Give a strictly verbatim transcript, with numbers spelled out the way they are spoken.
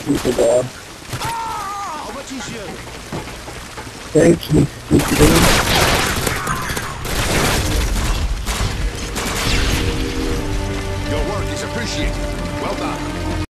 stupid dog. How much is you? Thank you, stupid dog. Your work is appreciated. Well done.